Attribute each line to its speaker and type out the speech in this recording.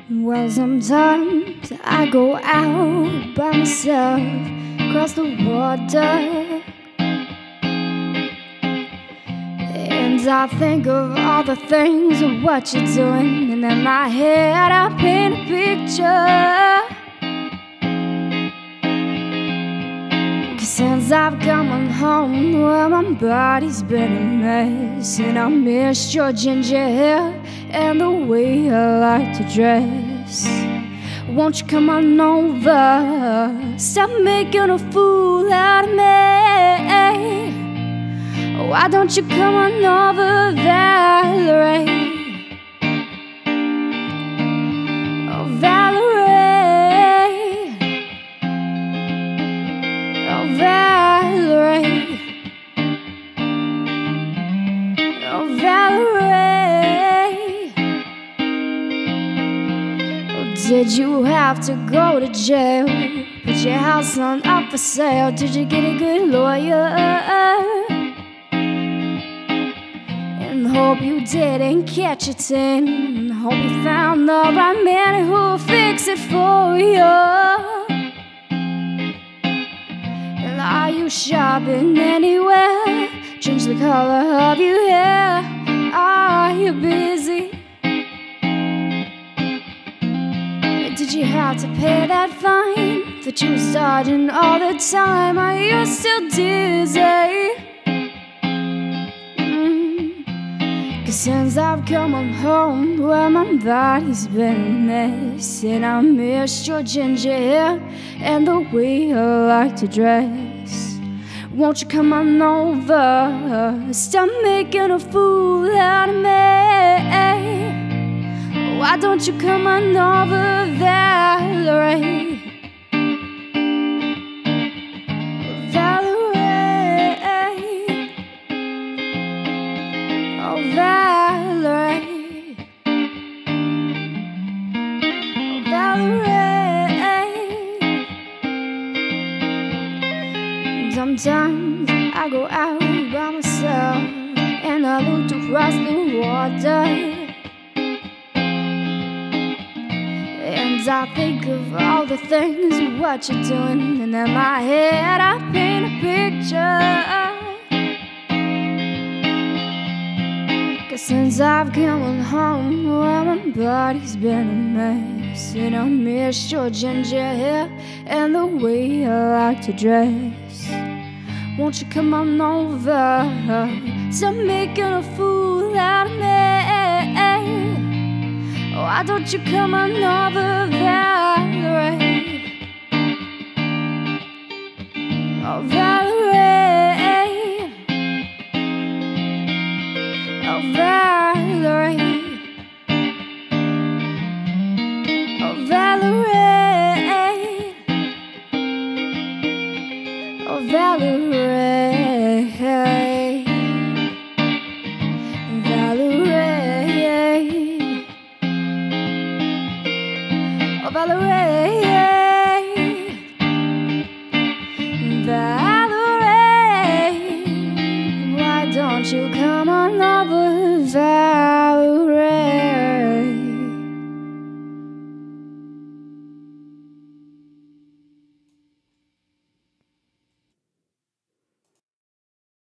Speaker 1: Well, sometimes I go out by myself, across the water, and I think of all the things of what you're doing, and in my head I paint a picture. 'Cause since I've come home, well, my body's been a mess, and I miss your ginger hair and the way you like to dress. Won't you come on over? Stop making a fool out of me. Why don't you come on over, Valerie? Oh, Valerie. Oh, Valerie. Oh, Valerie. Did you have to go to jail? Put your house on up for sale? Did you get a good lawyer? And hope you didn't catch it in. Hope you found the right man who'll fix it for you. And are you shopping anywhere? Change the color of your hair. Are you busy? Did you have to pay that fine that you was dodging all the time? Are you still dizzy? 'Cause since I've come home, well, my body's been a mess, and I miss your ginger hair and the way you like to dress. Won't you come on over? Stop making a fool out of me. Why don't you come on over, Valerie? Valerie. Oh, Valerie. Oh, Valerie. Sometimes I go out by myself, and I look across the water, I think of all the things of what you're doing, and in my head I paint a picture. 'Cause since I've come home, well, my body's been a mess, and I miss your ginger hair and the way you like to dress. Won't you come on over? Stop making a fool out of me. Why don't you come on over, Valerie? Oh, Valerie. Oh, Valerie. Oh, Valerie. Oh, Valerie. Valerie, why don't you come on over, Valerie?